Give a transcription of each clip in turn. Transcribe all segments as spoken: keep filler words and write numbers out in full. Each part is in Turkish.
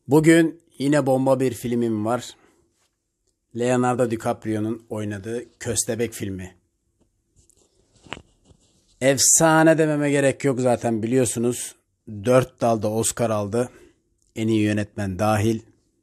Bugün yine bomba bir filmim var. Leonardo DiCaprio'nun oynadığı Köstebek filmi. Efsane dememe gerek yok, zaten biliyorsunuz. Dört dalda Oscar aldı. En iyi yönetmen dahil.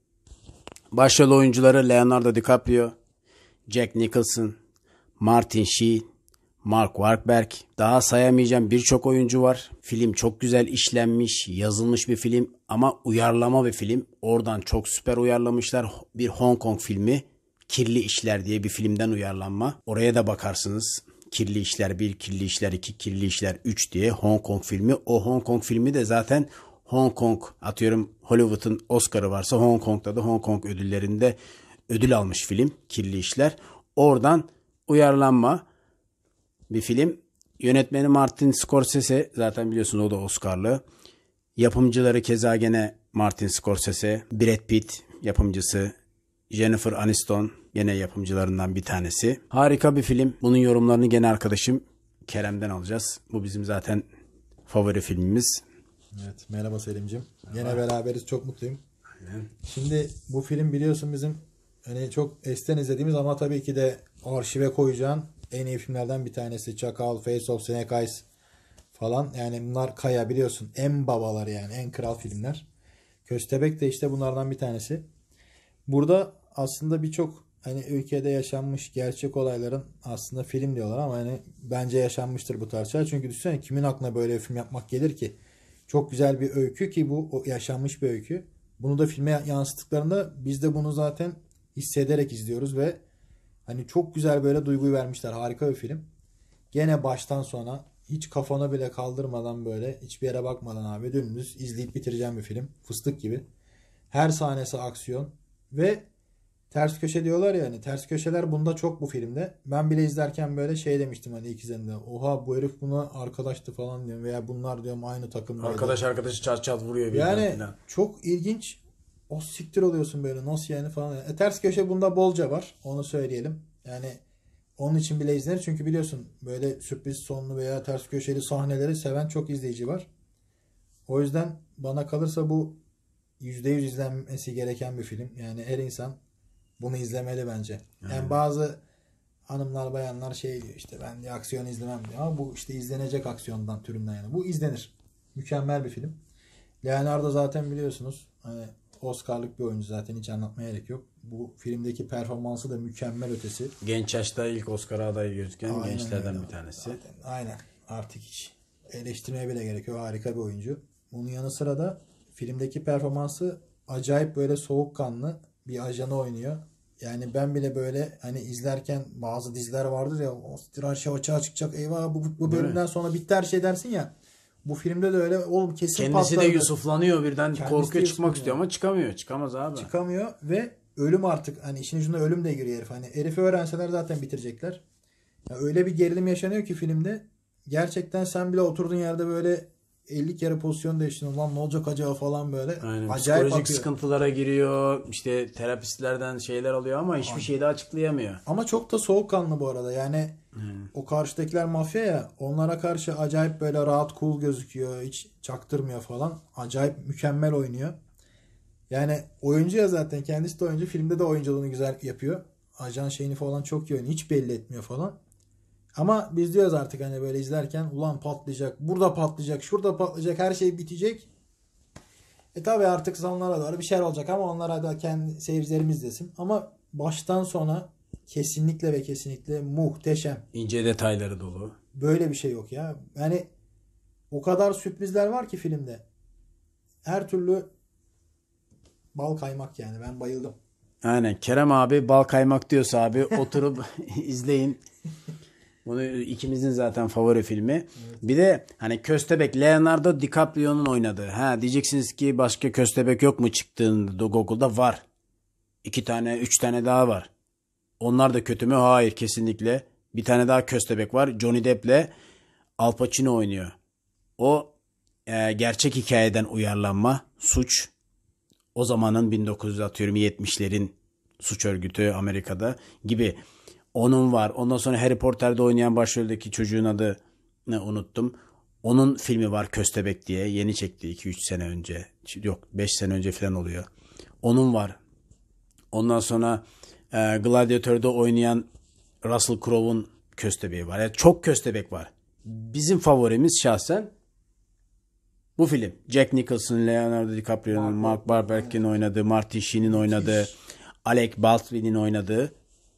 Başrol oyuncuları Leonardo DiCaprio, Jack Nicholson, Martin Sheen, Mark Wahlberg. Daha sayamayacağım birçok oyuncu var. Film çok güzel işlenmiş, yazılmış bir film ama uyarlama bir film. Oradan çok süper uyarlamışlar. Bir Hong Kong filmi, Kirli İşler diye bir filmden uyarlanma. Oraya da bakarsınız. Kirli İşler bir, Kirli İşler iki, Kirli İşler üç diye Hong Kong filmi. O Hong Kong filmi de zaten Hong Kong, atıyorum Hollywood'un Oscar'ı varsa Hong Kong'da da Hong Kong ödüllerinde ödül almış film Kirli İşler. Oradan uyarlanma bir film. Yönetmeni Martin Scorsese, zaten biliyorsunuz o da Oscar'lı. Yapımcıları keza gene Martin Scorsese, Brad Pitt yapımcısı, Jennifer Aniston gene yapımcılarından bir tanesi. Harika bir film. Bunun yorumlarını gene arkadaşım Kerem'den alacağız. Bu bizim zaten favori filmimiz. Evet, merhaba Selim'cim. Yine beraberiz, çok mutluyum. Aynen. Şimdi bu film biliyorsun bizim hani çok esten izlediğimiz ama tabii ki de arşive koyacağın en iyi filmlerden bir tanesi. Çakal, Face of Snake Eyes falan. Yani bunlar Kaya, biliyorsun en babalar, yani en kral filmler. Köstebek de işte bunlardan bir tanesi. Burada aslında birçok hani ülkede yaşanmış gerçek olayların aslında film diyorlar ama hani bence yaşanmıştır bu tarz şeyler. Çünkü düşünsene, kimin aklına böyle bir film yapmak gelir ki? Çok güzel bir öykü ki bu yaşanmış bir öykü. Bunu da filme yansıttıklarında biz de bunu zaten hissederek izliyoruz ve hani çok güzel böyle duyguyu vermişler. Harika bir film. Gene baştan sona hiç kafana bile kaldırmadan, böyle hiçbir yere bakmadan abi dümdüz izleyip bitireceğim bir film. Fıstık gibi. Her sahnesi aksiyon ve ters köşe diyorlar ya, hani ters köşeler bunda çok bu filmde. Ben bile izlerken böyle şey demiştim hani ilk izlediğimde. Oha, bu herif buna arkadaştı falan diyorum veya bunlar diyorum aynı takımdaydı. Arkadaş arkadaşı çat çat vuruyor. Yani falan. Çok ilginç. O siktir oluyorsun böyle, nasıl yani falan. E, ters köşe bunda bolca var. Onu söyleyelim. Yani onun için bile izlenir. Çünkü biliyorsun böyle sürpriz sonlu veya ters köşeli sahneleri seven çok izleyici var. O yüzden bana kalırsa bu yüzde yüz izlenmesi gereken bir film. Yani her insan bunu izlemeli bence. Yani hmm. bazı hanımlar, bayanlar şey diyor işte, ben de aksiyon izlemem diyor. Ama bu işte izlenecek aksiyondan türünden yani. Bu izlenir. Mükemmel bir film. Leonardo zaten biliyorsunuz hani Oscar'lık bir oyuncu, zaten hiç anlatmaya gerek yok. Bu filmdeki performansı da mükemmel ötesi. Genç yaşta ilk Oscar adayı gözüken aynen gençlerden öyle bir tanesi. Zaten, aynen. Artık hiç eleştirmeye bile gerek yok. Harika bir oyuncu. Bunun yanı sıra da filmdeki performansı acayip böyle soğukkanlı bir ajanı oynuyor. Yani ben bile böyle hani izlerken bazı diziler vardır ya, o her şey açığa çıkacak, eyvah bu, bu bölümden sonra bitti her şey dersin ya. Bu filmde de öyle, oğlum kesin kendisi patladı. de Yusuflanıyor birden, kendisi korkuya çıkmak istiyor ama çıkamıyor. Çıkamaz abi. Çıkamıyor ve ölüm artık, hani işin ucunda ölüm de giriyor herif. Hani herifi öğrenseler zaten bitirecekler. Ya öyle bir gerilim yaşanıyor ki filmde. Gerçekten sen bile oturduğun yerde böyle elli kere pozisyon değiştirdin. Lan ne olacak acaba falan böyle. Aynen. Acayip psikolojik bakıyor. sıkıntılara giriyor. İşte terapistlerden şeyler alıyor ama hiçbir şeyi de açıklayamıyor. Ama çok da soğukkanlı bu arada. Yani hmm. o karşıdakiler mafya ya, onlara karşı acayip böyle rahat, cool gözüküyor. Hiç çaktırmıyor falan. Acayip mükemmel oynuyor. Yani oyuncu ya, zaten kendisi de oyuncu. Filmde de oyunculuğunu güzel yapıyor. Ajan şeyini falan çok iyi oynuyor. Hiç belli etmiyor falan. Ama biz diyoruz artık hani böyle izlerken, ulan patlayacak, burada patlayacak, şurada patlayacak, her şey bitecek. E tabi artık sonlara doğru bir şeyler olacak ama onlara da kendi seyircilerimiz desin. Ama baştan sona kesinlikle ve kesinlikle muhteşem. İnce detayları dolu. Böyle bir şey yok ya. Yani o kadar sürprizler var ki filmde. Her türlü bal kaymak yani, ben bayıldım. Aynen, Kerem abi bal kaymak diyorsa abi oturup izleyin. Bunu ikimizin zaten favori filmi. Evet. Bir de hani Köstebek, Leonardo DiCaprio'nun oynadığı. Ha diyeceksiniz ki başka Köstebek yok mu çıktığında Google'da? Var. İki tane, üç tane daha var. Onlar da kötü mü? Hayır, kesinlikle. Bir tane daha Köstebek var. Johnny Depp'le Al Pacino oynuyor. O e, gerçek hikayeden uyarlanma, suç. O zamanın bin dokuz yüz yetmişlerin suç örgütü Amerika'da gibi. Onun var. Ondan sonra Harry Potter'da oynayan başroldeki çocuğun adını unuttum. Onun filmi var Köstebek diye. Yeni çekti iki üç sene önce. Yok beş sene önce falan oluyor. Onun var. Ondan sonra e, Gladiator'da oynayan Russell Crowe'un Köstebeği var. Yani çok köstebek var. Bizim favorimiz şahsen bu film. Jack Nicholson, Leonardo DiCaprio'nun, Mark Wahlberg'in oynadığı, Martin Sheen'in oynadığı, Alec Baldwin'in oynadığı.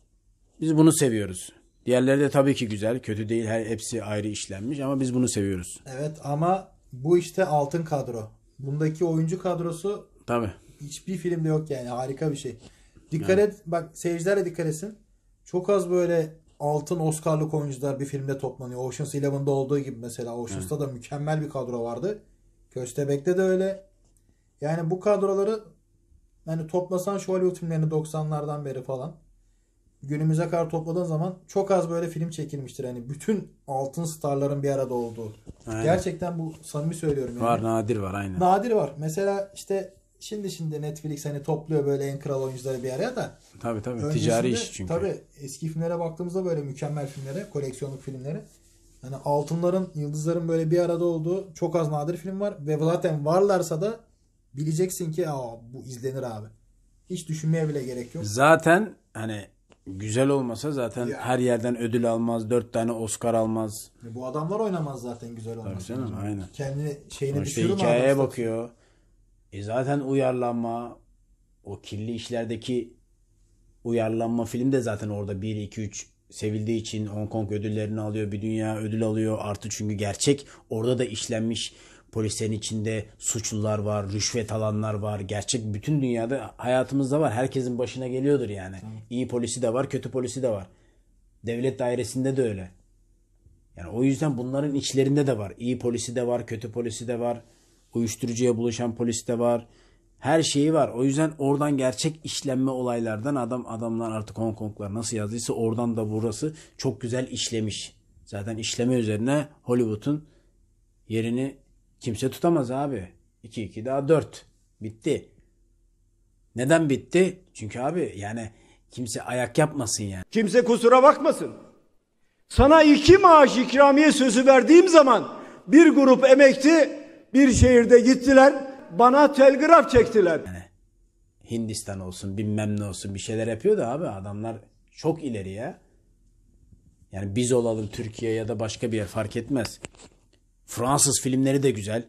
Biz bunu seviyoruz. Diğerleri de tabii ki güzel. Kötü değil. Her hepsi ayrı işlenmiş ama biz bunu seviyoruz. Evet ama bu işte altın kadro. Bundaki oyuncu kadrosu Tabii. hiçbir filmde yok yani. Harika bir şey. Dikkat et. Bak seyirciler de dikkat etsin. Çok az böyle altın Oscar'lık oyuncular bir filmde toplanıyor. Ocean's Eleven'da olduğu gibi mesela. Ocean's'ta da mükemmel bir kadro vardı. Köstebek'te de öyle. Yani bu kadroları hani toplasan şu Hollywood filmlerini doksanlardan beri falan günümüze kadar topladığın zaman çok az böyle film çekilmiştir. Yani bütün altın starların bir arada olduğu. Aynen. Gerçekten bu samimi söylüyorum yani. Var, nadir var aynen. Nadir var. Mesela işte şimdi şimdi Netflix hani topluyor böyle en kral oyuncuları bir araya da. Tabii tabii. Öncesinde, Ticari iş çünkü. Tabii eski filmlere baktığımızda böyle mükemmel filmlere, koleksiyonluk filmlere. Hani altınların, yıldızların böyle bir arada olduğu çok az nadir film var. Ve zaten varlarsa da bileceksin ki aa bu izlenir abi. Hiç düşünmeye bile gerek yok. Zaten hani güzel olmasa zaten Ya. her yerden ödül almaz. Dört tane Oscar almaz. Bu adamlar oynamaz zaten güzel Tabii olmasa. canım aynen. Kendi şeyine İşte düşürür mü hikayeye adam? bakıyor. E zaten uyarlanma, o kirli işlerdeki uyarlanma film de zaten orada bir iki üç sevildiği için Hong Kong ödüllerini alıyor. Bir dünya ödül alıyor. Artı çünkü gerçek orada da işlenmiş, polislerin içinde suçlular var, rüşvet alanlar var. Gerçek bütün dünyada hayatımızda var. Herkesin başına geliyordur yani. Hı. İyi polisi de var, kötü polisi de var. Devlet dairesinde de öyle. Yani o yüzden bunların içlerinde de var. İyi polisi de var, kötü polisi de var. Uyuşturucuya bulaşan polis de var. Her şeyi var. O yüzden oradan gerçek işlenme olaylardan adam adamlar artık Hong Kong'lar nasıl yazdıysa oradan da burası çok güzel işlemiş. Zaten işleme üzerine Hollywood'un yerini kimse tutamaz abi. iki iki daha dört. Bitti. Neden bitti? Çünkü abi yani kimse ayak yapmasın yani. Kimse kusura bakmasın. Sana iki maaş ikramiye sözü verdiğim zaman bir grup emekçi bir şehirde gittiler, bana telgraf çektiler. Yani Hindistan olsun, bilmem ne olsun bir şeyler yapıyor da abi adamlar çok ileri ya. Yani biz olalım Türkiye ya da başka bir yer fark etmez. Fransız filmleri de güzel.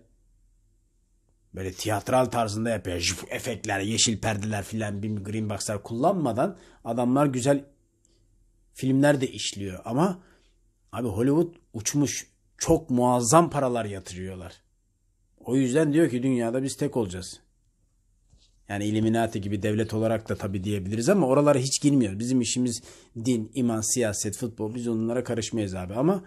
Böyle tiyatral tarzında yapıyor. Juf, efektler, yeşil perdeler filan, bir green box'lar kullanmadan adamlar güzel filmler de işliyor. Ama abi Hollywood uçmuş. Çok muazzam paralar yatırıyorlar. O yüzden diyor ki dünyada biz tek olacağız. Yani Illuminati gibi devlet olarak da tabii diyebiliriz ama oralara hiç girmiyor. Bizim işimiz din, iman, siyaset, futbol. Biz onlara karışmayız abi. Ama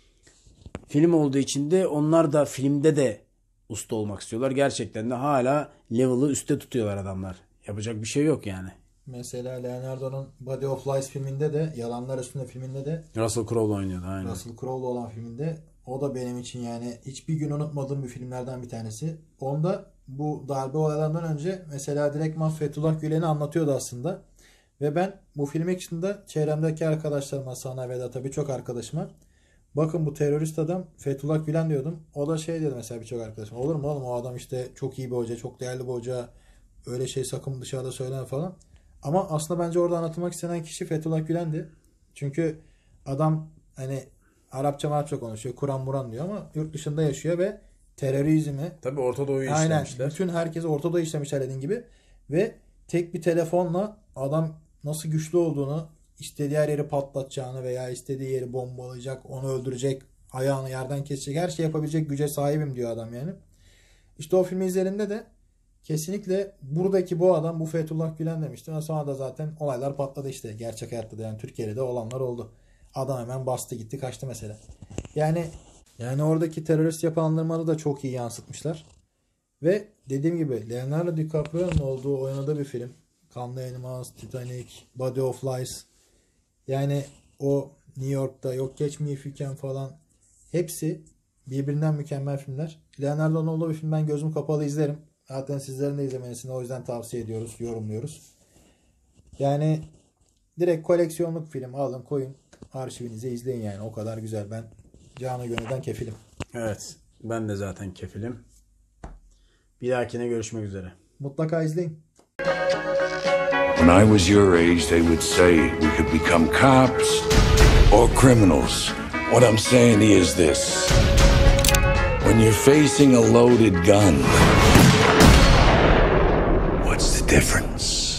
film olduğu için de onlar da filmde de usta olmak istiyorlar. Gerçekten de hala level'ı üstte tutuyorlar adamlar. Yapacak bir şey yok yani. Mesela Leonardo'nun Body of Lies filminde de, Yalanlar Üstünde filminde de Russell Crowe oynuyordu aynen. Russell Crowe'lu olan filminde o da benim için yani hiçbir gün unutmadığım bir filmlerden bir tanesi. Onda bu darbe olaylarından önce mesela direktman Fethullah Gülen'i anlatıyordu aslında. Ve ben bu film içinde çevremdeki arkadaşlarıma, sana Vedat'a birçok arkadaşıma bakın bu terörist adam Fethullah Gülen diyordum. O da şey diyordu mesela birçok arkadaşıma. Olur mu oğlum o adam işte çok iyi bir hoca, çok değerli bir hoca. Öyle şey sakın dışarıda söyleme falan. Ama aslında bence orada anlatılmak istenen kişi Fethullah Gülen'di. Çünkü adam hani Arapça Arapça konuşuyor. Kur'an Muran diyor ama yurt dışında yaşıyor ve terörizmi Tabii Orta Doğu'yu aynen işlemişler. bütün herkesi Orta Doğu işlemişler dediğin gibi ve tek bir telefonla adam nasıl güçlü olduğunu, istediği her yeri patlatacağını veya istediği yeri bombalayacak, onu öldürecek, ayağını yerden kesecek, her şey yapabilecek güce sahibim diyor adam yani. İşte o filmi izlerinde de kesinlikle buradaki bu adam bu Fethullah Gülen demiştim. Ve sonra da zaten olaylar patladı işte. Gerçek hayatta da yani Türkiye'de de olanlar oldu. Adam hemen bastı gitti kaçtı mesela. Yani yani oradaki terörist yapılandırmaları da çok iyi yansıtmışlar. Ve dediğim gibi Leonardo DiCaprio'nun olduğu oynadığı bir film. Kanlı Elmas, Titanic, Body of Lies. Yani o New York'ta Yok Geç Me If You Can falan hepsi birbirinden mükemmel filmler. Leonardo'nun olduğu bir film ben gözüm kapalı izlerim. Zaten sizlerin de izlemesini o yüzden tavsiye ediyoruz, yorumluyoruz. Yani direkt koleksiyonluk film alın koyun arşivinize izleyin yani o kadar güzel. Ben canı gönülden kefilim. Evet. Ben de zaten kefilim. Bir dahakine görüşmek üzere. Mutlaka izleyin. When I was your age, they would say we could become cops or criminals. What I'm saying is this. When you're facing a loaded gun, what's the difference?